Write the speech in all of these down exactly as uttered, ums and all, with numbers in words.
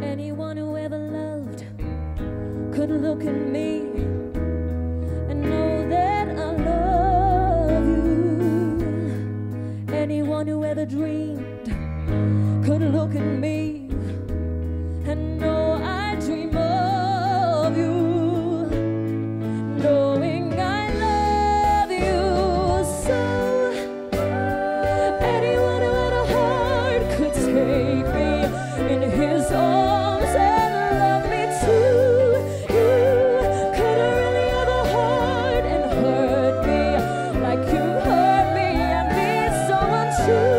Anyone who ever loved could look at me and know that I love you. Anyone who ever dreamed could look at me and know I dream of you, knowing I love you so. Anyone who had a heart could take me in his arms and love me too. You could really have a heart and hurt me like you hurt me and be someone too.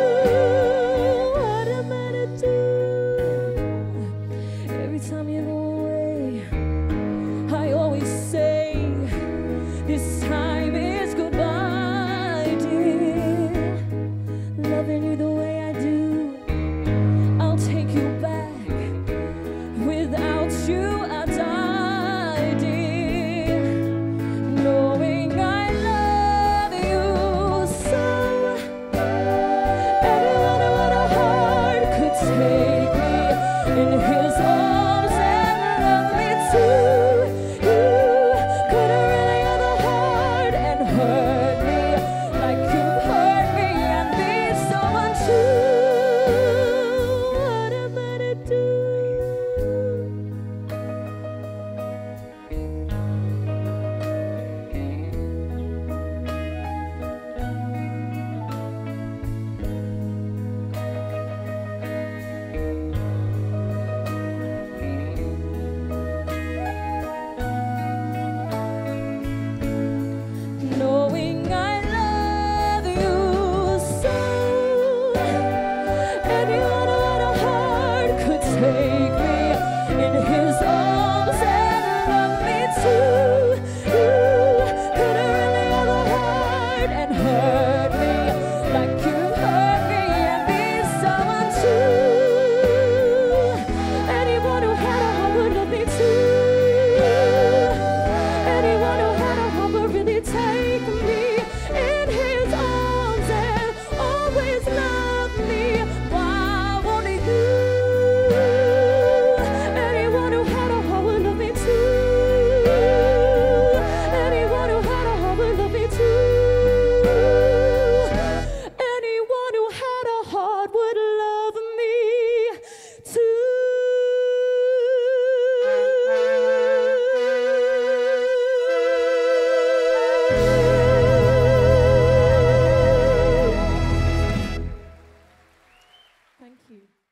What am I to do? Every time you go away, I always say, this time is goodbye, dear. Loving you the way I do, I'll take you back. Without you, I die, dear. Knowing I love you so. Anyone who had a heart could take me in his arms and love me too. You could really have a heart and hurt me like you hurt me and be someone too. What am I to do? Knowing I love you so. Anyone who had a heart could take me in his arms and love me too. You could really have a heart and hurt me like you hurt me and be someone too. Anyone who had a heart would love me too. Anyone who had a heart would really take me in his arms and always love me. Why won't you? Anyone who had a heart would love me too. Anyone who had a heart would love me too. Anyone who had a heart would love me too. Thank you.